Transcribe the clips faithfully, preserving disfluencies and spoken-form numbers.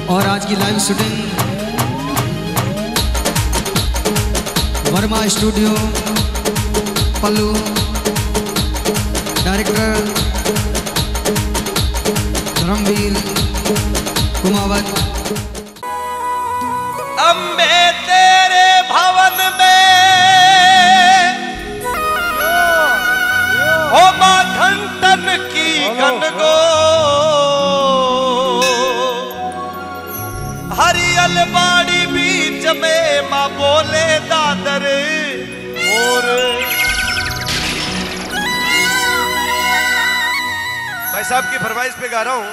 और आज की लाइव शूटिंग वर्मा स्टूडियो पल्लू, डायरेक्टर धर्मवीर कुमावत। अम्बे तेरे भवन में हो मां घंटन की गनगो, हरियल बाड़ी बीच में मां बोले दादर और। भाई साहब की फरमाइश पे गा रहा हूं।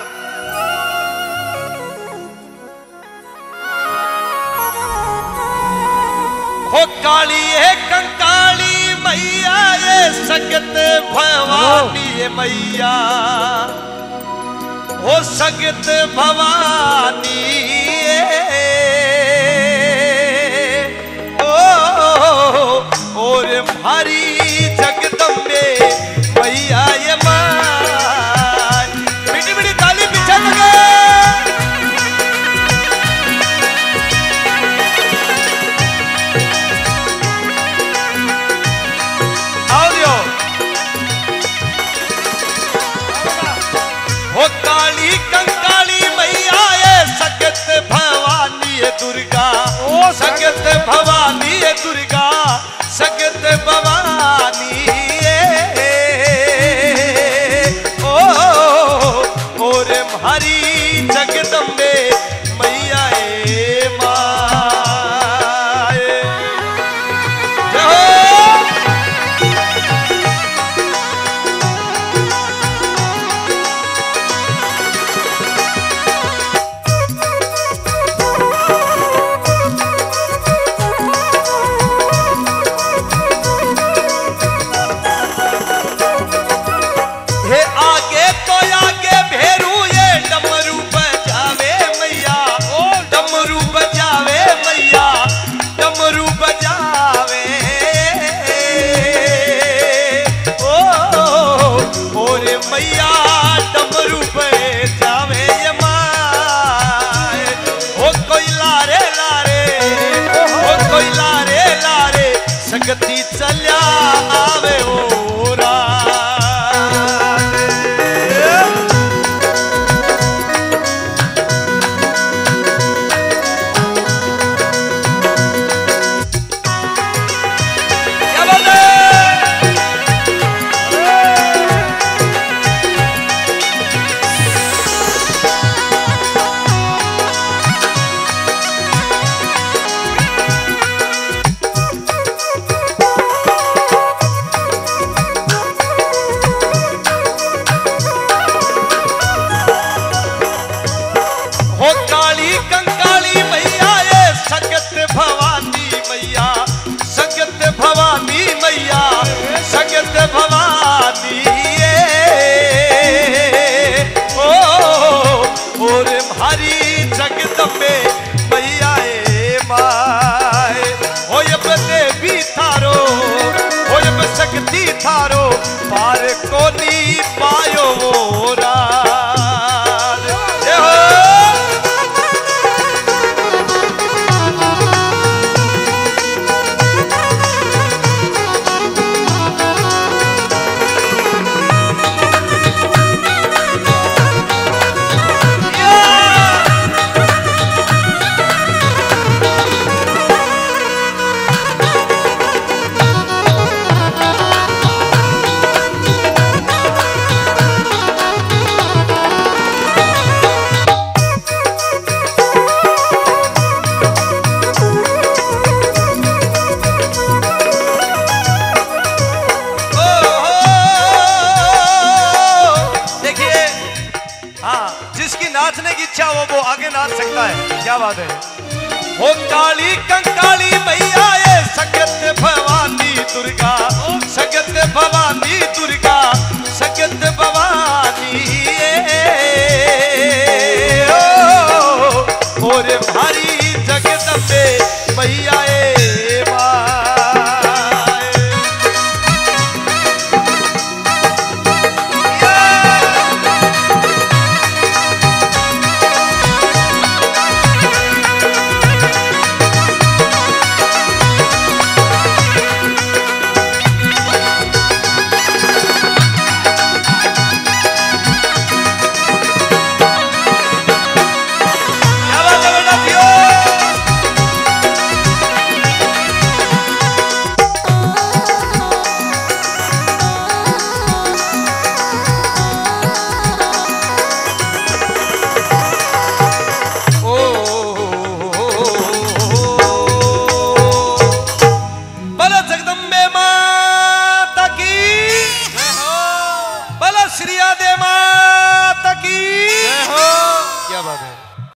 हो काली है कंकाली मैया ये सगत भवानी है मैया, हो सगत भवानी ओ, और भारी जगदम्बे मैया ये मां। बिटी बिटी ताली पीछे लगे। हो काली कंकाली मैया ये सगत भवानी है दुर्गा, ओ सगत भवानी है दुर्गा, सगत भवानी ओ, और हरी जगदम्बे मैया ए माए। मैया डमरू पे जावे ये माए। हो कोई लारे लारे, हो कोई लारे लारे, सकती चल्या आवे ओ भवानी ओ, और भारी जगदम्बे मैया ए माए। हो अब देवी थारो, हो अब शक्ति थारो, पार कोनी पायो वो नाचने की इच्छा हो वो आगे नाच सकता है। क्या बात है। हो काली कंकाली मैया ये सगत भवानी दुर्गा, सगत भवानी दुर्गा, सगत